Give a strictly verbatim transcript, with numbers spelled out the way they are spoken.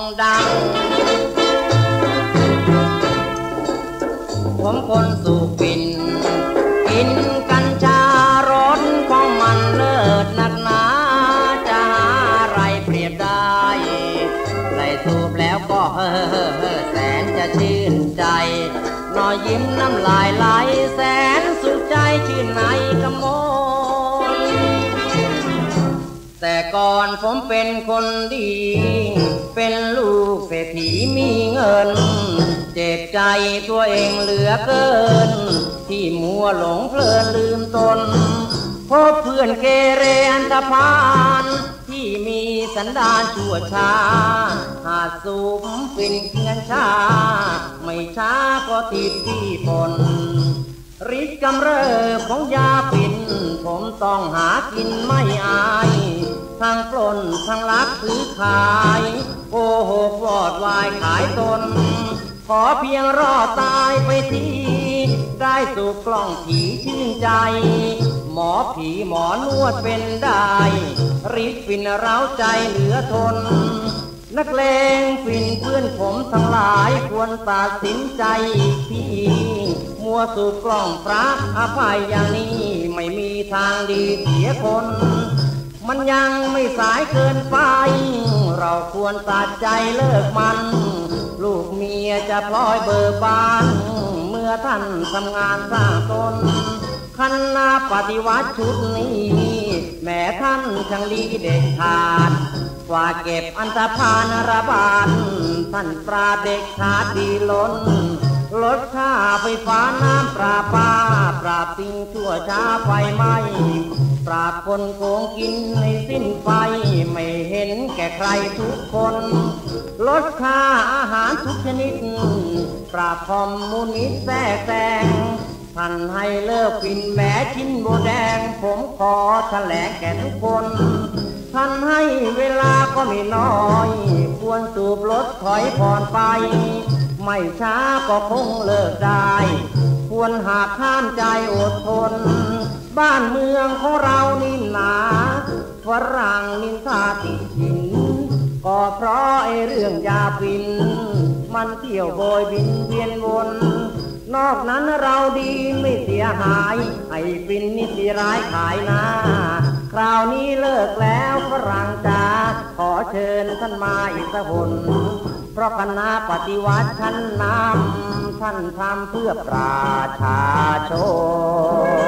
ดังผมคนสูบปิ่นกินกัญชารสของมันเลิศนักหนาจะหาอะไรเปรียบได้ได้สูบแล้วก็เฮ่อเฮ่อเฮ่อแสนจะชื่นใจนอยิ้มน้ำลายไหลแสนสุขใจชื่นในกำมลแต่ก่อนผมเป็นคนดีเป็นลูกเศรษฐีมีเงินเจ็บใจตัวเองเหลือเกินที่มัวหลงเพลินลืมตนพบเพื่อนเกเรอันธพาลที่มีสันดานชั่วช้าหาสูบฟินเงินชาไม่ช้าก็ติดที่ปนฤทธิ์กำเริบของยาปิ่นผมต้องหากินไม่อายทั้งปล้นทั้งลักซื้อขายโกหกวอดวายขายตนขอเพียงรอดตายไปทีได้สู่กล้องผีชื่นใจหมอผีหมอนวดเป็นได้ฤทธิ์ฟินเร้าใจเหลือทนนักเลงฟินเพื่อนผมทั้งหลายควรตัดสินใจพี่มัวสู่กล้องพระอภัยอย่างนี้ไม่มีทางดีเสียคนมันยังไม่สายเกินไปเราควรตัดใจเลิกมันลูกเมียจะพลอยเบิกบานเมื่อท่านทำงานสร้างตนคณะปฏิวัติชุดนี้แม้ท่านช่างดีเด็ดขาดกว่าเก็บอันธพาลระบาดท่านปราบเด็กขาดดีล้นลดค่าไฟฟ้าน้ำประปาปราบสิ่งชั่วช้าไฟไหม้ปราบคนโกงกินในสิ้นไปไม่เห็นแก่ใครทุกคนลดค่าอาหารทุกชนิดปราบคอมมูนิสต์แทรกแซงท่านให้เลิกฟินแม้ชิ้นโบแดงผมขอแถลงแก่ทุกคนท่านให้เวลาก็ไม่น้อยควรสูบลดถอยผ่อนไปไม่ช้าก็คงเลิกได้ควรหากข้ามใจอดทนบ้านเมืองของเรานี่หนาฝรั่งนินทาติดหินก็เพราะไอ้เรื่องยาฟินมันเที่ยวโบยบินเวียนวนนอกนั้นเราดีไม่เสียหายไอ้ฟินนี่สิร้ายขายหน้าคราวนี้เลิกแล้วฝรั่งจ๋าขอเชิญท่านมาอีกสักคนเพราะคณะปฏิวัติชั้นนำท่านทำเพื่อประชาชน